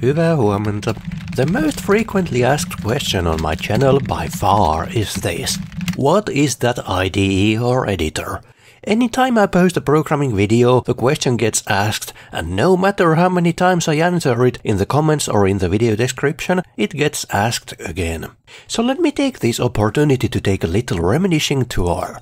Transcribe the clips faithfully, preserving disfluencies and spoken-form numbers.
Hyvää huomenta. The most frequently asked question on my channel by far is this. What is that I D E or editor? Anytime I post a programming video, the question gets asked, and no matter how many times I answer it in the comments or in the video description, it gets asked again. So let me take this opportunity to take a little reminiscing tour.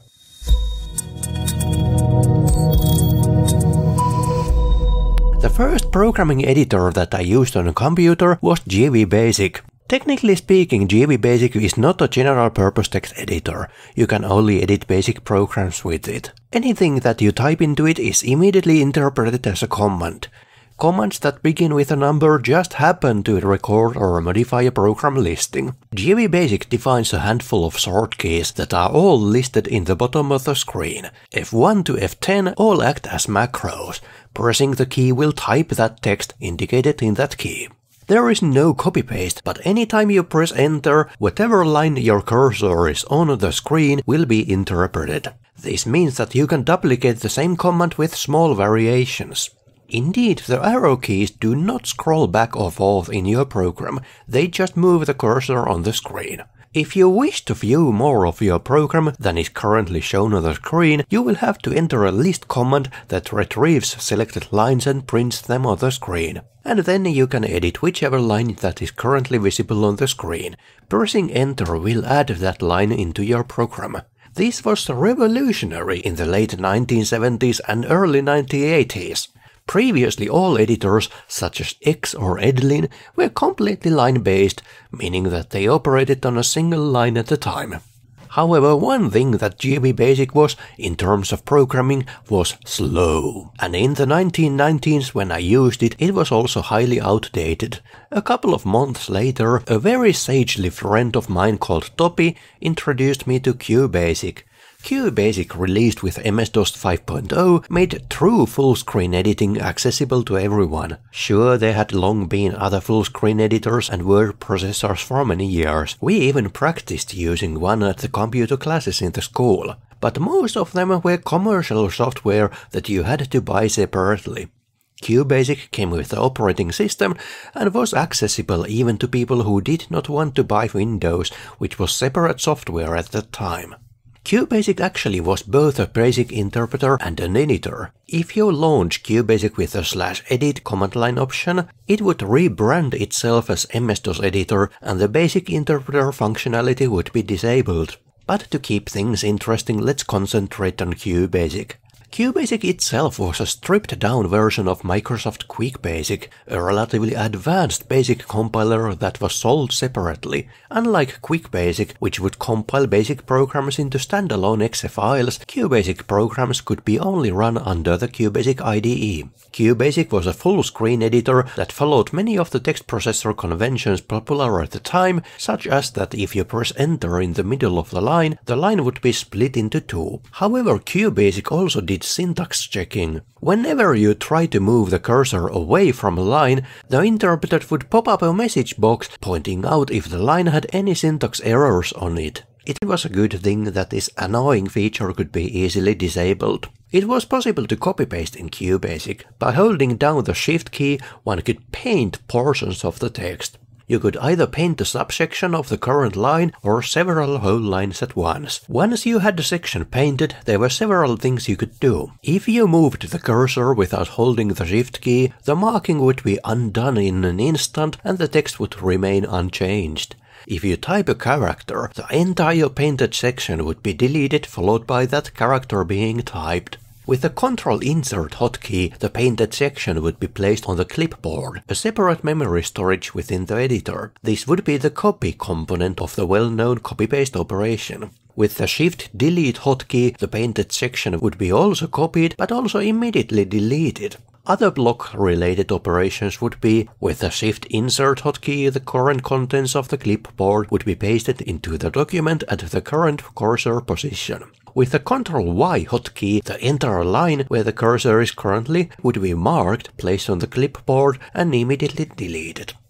The first programming editor that I used on a computer was G V Basic. Technically speaking, G V Basic is not a general-purpose text editor. You can only edit basic programs with it. Anything that you type into it is immediately interpreted as a command. Commands that begin with a number just happen to record or modify a program listing. G V Basic defines a handful of short keys that are all listed in the bottom of the screen. F one to F ten all act as macros. Pressing the key will type that text indicated in that key. There is no copy-paste, but anytime you press enter, whatever line your cursor is on the screen will be interpreted. This means that you can duplicate the same command with small variations. Indeed, the arrow keys do not scroll back or forth in your program, they just move the cursor on the screen. If you wish to view more of your program than is currently shown on the screen, you will have to enter a list command that retrieves selected lines and prints them on the screen. And then you can edit whichever line that is currently visible on the screen. Pressing enter will add that line into your program. This was revolutionary in the late nineteen seventies and early nineteen eighties. Previously all editors, such as X or Edlin, were completely line-based, meaning that they operated on a single line at a time. However, one thing that G V Basic was, in terms of programming, was slow. And in the nineteen nineties, when I used it, it was also highly outdated. A couple of months later, a very sagely friend of mine called Topi introduced me to QBasic. QBasic, released with M S DOS five point oh, made true full-screen editing accessible to everyone. Sure, there had long been other full-screen editors and word processors for many years. We even practiced using one at the computer classes in the school. But most of them were commercial software that you had to buy separately. QBasic came with the operating system and was accessible even to people who did not want to buy Windows, which was separate software at the time. QBasic actually was both a basic interpreter and an editor. If you launch QBasic with a slash edit command line option, it would rebrand itself as M S DOS editor and the basic interpreter functionality would be disabled. But to keep things interesting, let's concentrate on QBasic. QBasic itself was a stripped-down version of Microsoft QuickBasic, a relatively advanced basic compiler that was sold separately. Unlike QuickBasic, which would compile basic programs into standalone exe files, QBasic programs could be only run under the QBasic I D E. QBasic was a full-screen editor that followed many of the text processor conventions popular at the time, such as that if you press enter in the middle of the line, the line would be split into two. However, QBasic also did syntax checking. Whenever you try to move the cursor away from a line, the interpreter would pop up a message box pointing out if the line had any syntax errors on it. It was a good thing that this annoying feature could be easily disabled. It was possible to copy-paste in QBasic. By holding down the Shift key, one could paint portions of the text. You could either paint a subsection of the current line or several whole lines at once. Once you had the section painted, there were several things you could do. If you moved the cursor without holding the Shift key, the marking would be undone in an instant and the text would remain unchanged. If you type a character, the entire painted section would be deleted, followed by that character being typed. With the Control Insert hotkey, the painted section would be placed on the clipboard, a separate memory storage within the editor. This would be the copy component of the well-known copy-paste operation. With the Shift Delete hotkey, the painted section would be also copied, but also immediately deleted. Other block-related operations would be, with the Shift Insert hotkey, the current contents of the clipboard would be pasted into the document at the current cursor position. With the Control Y hotkey, the entire line where the cursor is currently would be marked, placed on the clipboard, and immediately deleted.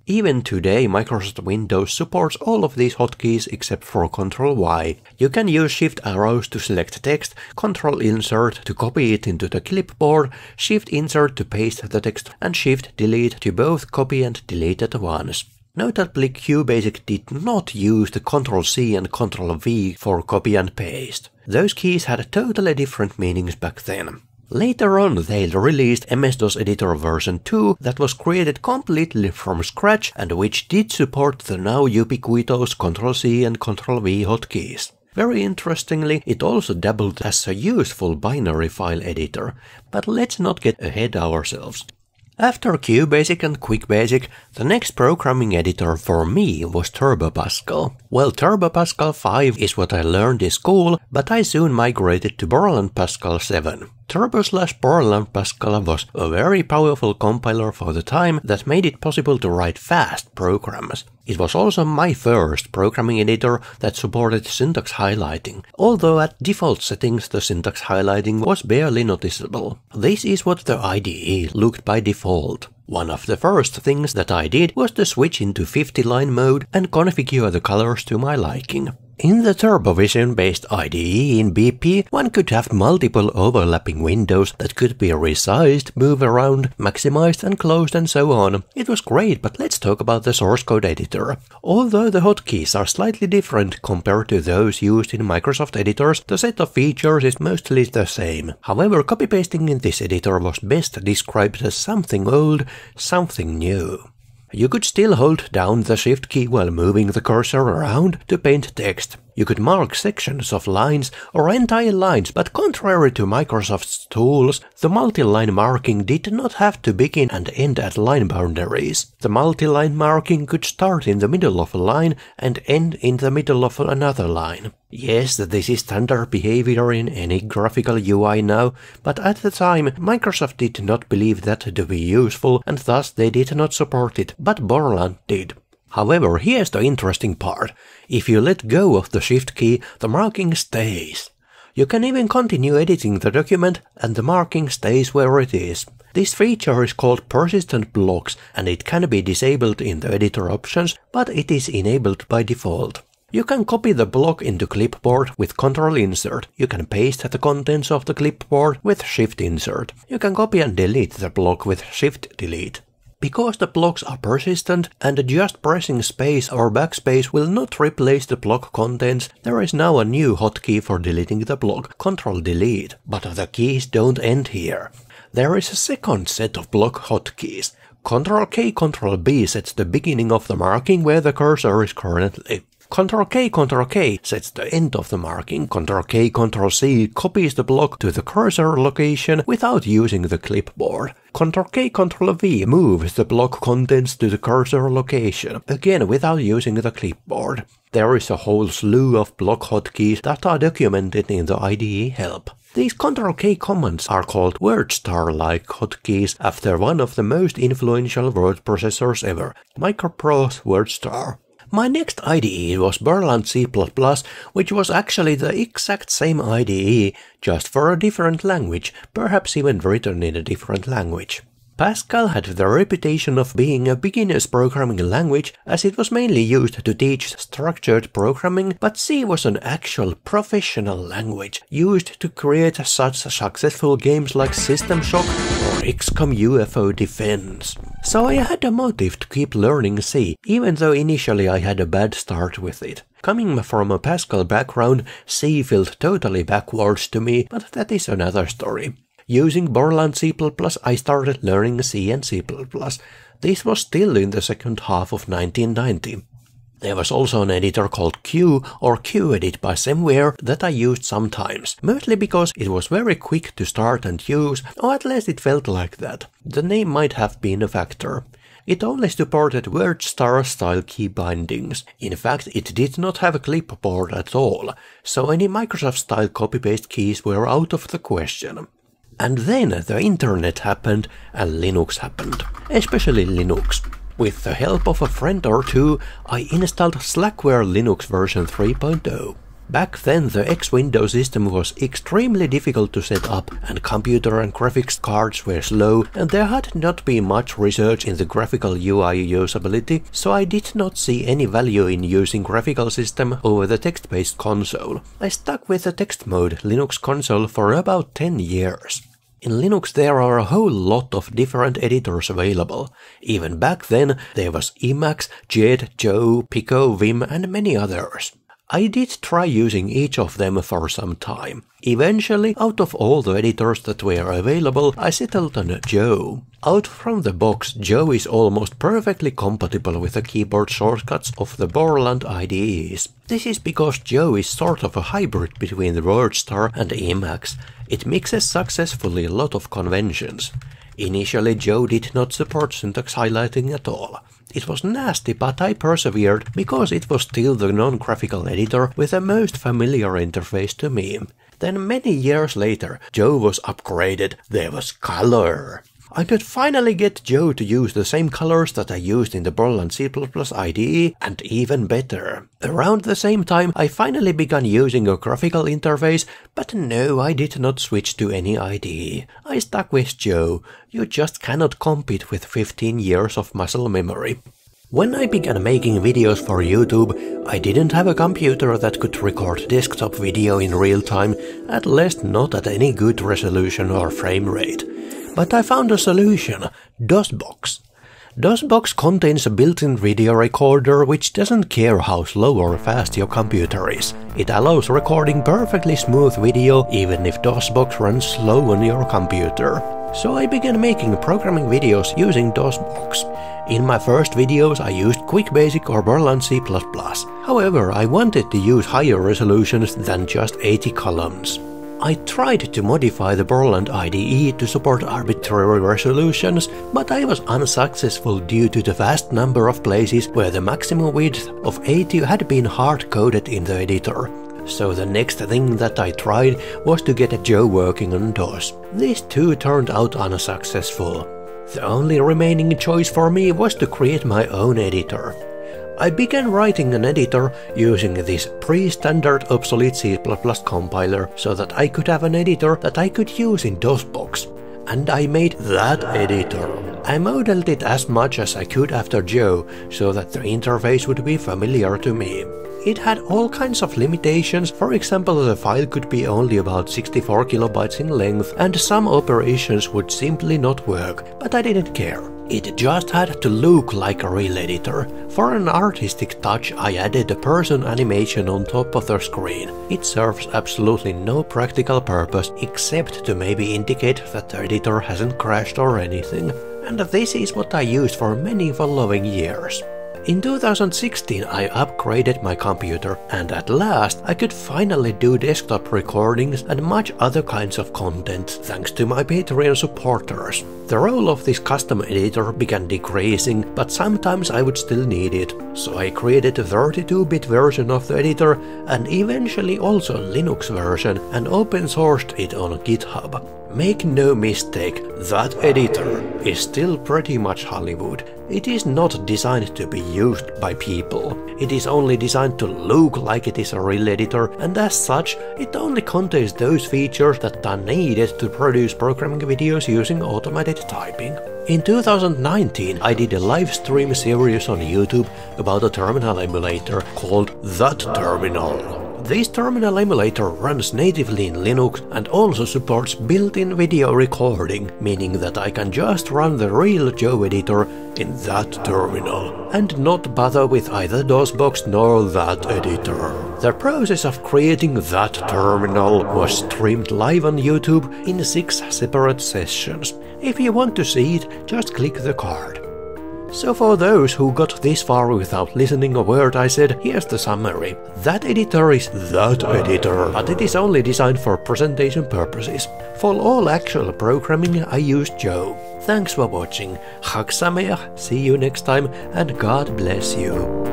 Even today, Microsoft Windows supports all of these hotkeys except for control Y. You can use Shift arrows to select text, control Insert to copy it into the clipboard, Shift Insert to paste the text, and Shift Delete to both copy and delete at once. Notably, QBasic did not use the control C and control V for copy and paste. Those keys had totally different meanings back then. Later on, they released M S DOS Editor version two that was created completely from scratch and which did support the now ubiquitous control C and control V hotkeys. Very interestingly, it also dabbled as a useful binary file editor, but let's not get ahead ourselves. After QBasic and QuickBasic, the next programming editor for me was Turbo Pascal. Well, Turbo Pascal five is what I learned in school, but I soon migrated to Borland Pascal seven. Turbo slash Borland Pascal was a very powerful compiler for the time that made it possible to write fast programs. It was also my first programming editor that supported syntax highlighting, although at default settings the syntax highlighting was barely noticeable. This is what the I D E looked by default. One of the first things that I did was to switch into fifty line mode and configure the colors to my liking. In the TurboVision-based I D E in B P, one could have multiple overlapping windows that could be resized, move around, maximized and closed and so on. It was great, but let's talk about the source code editor. Although the hotkeys are slightly different compared to those used in Microsoft editors, the set of features is mostly the same. However, copy-pasting in this editor was best described as something old, something new. You could still hold down the Shift key while moving the cursor around to paint text. You could mark sections of lines or entire lines, but contrary to Microsoft's tools, the multi-line marking did not have to begin and end at line boundaries. The multi-line marking could start in the middle of a line and end in the middle of another line. Yes, this is standard behavior in any graphical U I now, but at the time Microsoft did not believe that to be useful and thus they did not support it, but Borland did. However, here's the interesting part. If you let go of the Shift key, the marking stays. You can even continue editing the document and the marking stays where it is. This feature is called persistent blocks and it can be disabled in the editor options, but it is enabled by default. You can copy the block into clipboard with control Insert. You can paste the contents of the clipboard with Shift Insert. You can copy and delete the block with Shift Delete. Because the blocks are persistent and just pressing space or backspace will not replace the block contents, there is now a new hotkey for deleting the block, control Delete. But the keys don't end here. There is a second set of block hotkeys. control K, control B sets the beginning of the marking where the cursor is currently. control K, control K sets the end of the marking. control K, control C copies the block to the cursor location without using the clipboard. control K, control V moves the block contents to the cursor location, again without using the clipboard. There is a whole slew of block hotkeys that are documented in the I D E help. These control K commands are called WordStar-like hotkeys after one of the most influential word processors ever, Microprose WordStar. My next I D E was Borland C plus plus, which was actually the exact same I D E, just for a different language, perhaps even written in a different language. Pascal had the reputation of being a beginner's programming language, as it was mainly used to teach structured programming, but C was an actual professional language, used to create such successful games like System Shock or X COM U F O Defense. So I had a motive to keep learning C, even though initially I had a bad start with it. Coming from a Pascal background, C felt totally backwards to me, but that is another story. Using Borland C plus plus, I started learning C and C plus plus. This was still in the second half of nineteen ninety. There was also an editor called Q or QEdit by Semware that I used sometimes, mostly because it was very quick to start and use, or at least it felt like that. The name might have been a factor. It only supported WordStar-style key bindings. In fact, it did not have a clipboard at all, so any Microsoft-style copy-paste keys were out of the question. And then the internet happened and Linux happened, especially Linux. With the help of a friend or two, I installed Slackware Linux version three point oh. Back then the X window system was extremely difficult to set up, and computer and graphics cards were slow, and there had not been much research in the graphical U I usability, so I did not see any value in using graphical system over the text-based console. I stuck with the text mode Linux console for about ten years. In Linux there are a whole lot of different editors available. Even back then there was Emacs, Jet, Joe, Pico, Vim and many others. I did try using each of them for some time. Eventually, out of all the editors that were available, I settled on Joe. Out from the box, Joe is almost perfectly compatible with the keyboard shortcuts of the Borland I D Es. This is because Joe is sort of a hybrid between the WordStar and Emacs. It mixes successfully a lot of conventions. Initially, Joe did not support syntax highlighting at all. It was nasty, but I persevered because it was still the non-graphical editor with the most familiar interface to me. Then many years later, Joe was upgraded. There was color. I could finally get Joe to use the same colors that I used in the Borland C plus plus I D E, and even better. Around the same time, I finally began using a graphical interface, but no, I did not switch to any I D E. I stuck with Joe. You just cannot compete with fifteen years of muscle memory. When I began making videos for YouTube, I didn't have a computer that could record desktop video in real time, at least not at any good resolution or frame rate. But I found a solution, DOSBox. DOSBox contains a built-in video recorder which doesn't care how slow or fast your computer is. It allows recording perfectly smooth video even if DOSBox runs slow on your computer. So I began making programming videos using DOSBox. In my first videos I used QuickBasic or Borland C plus plus. However, I wanted to use higher resolutions than just eighty columns. I tried to modify the Borland I D E to support arbitrary resolutions, but I was unsuccessful due to the vast number of places where the maximum width of eighty had been hard-coded in the editor. So the next thing that I tried was to get Joe working on DOS. This too turned out unsuccessful. The only remaining choice for me was to create my own editor. I began writing an editor using this pre-standard obsolete C plus plus compiler so that I could have an editor that I could use in DOSBox. And I made that editor. I modeled it as much as I could after Joe so that the interface would be familiar to me. It had all kinds of limitations, for example the file could be only about sixty-four kilobytes in length and some operations would simply not work, but I didn't care. It just had to look like a real editor. For an artistic touch I added a person animation on top of the screen. It serves absolutely no practical purpose except to maybe indicate that the editor hasn't crashed or anything. And this is what I used for many following years. In two thousand sixteen I upgraded my computer and at last I could finally do desktop recordings and much other kinds of content thanks to my Patreon supporters. The role of this custom editor began decreasing, but sometimes I would still need it, so I created a thirty-two bit version of the editor and eventually also a Linux version and open sourced it on GitHub. Make no mistake, that editor is still pretty much Hollywood. It is not designed to be used by people. It is only designed to look like it is a real editor, and as such, it only contains those features that are needed to produce programming videos using automated typing. In two thousand nineteen, I did a live stream series on YouTube about a terminal emulator called That Terminal. This terminal emulator runs natively in Linux and also supports built-in video recording, meaning that I can just run the real Joe editor in that terminal and not bother with either DOSBox nor that editor. The process of creating that terminal was streamed live on YouTube in six separate sessions. If you want to see it, just click the card. So for those who got this far without listening a word I said, here's the summary. That editor is that editor, but it is only designed for presentation purposes. For all actual programming I use Joe. Thanks for watching. Chag Sameach, see you next time, and God bless you.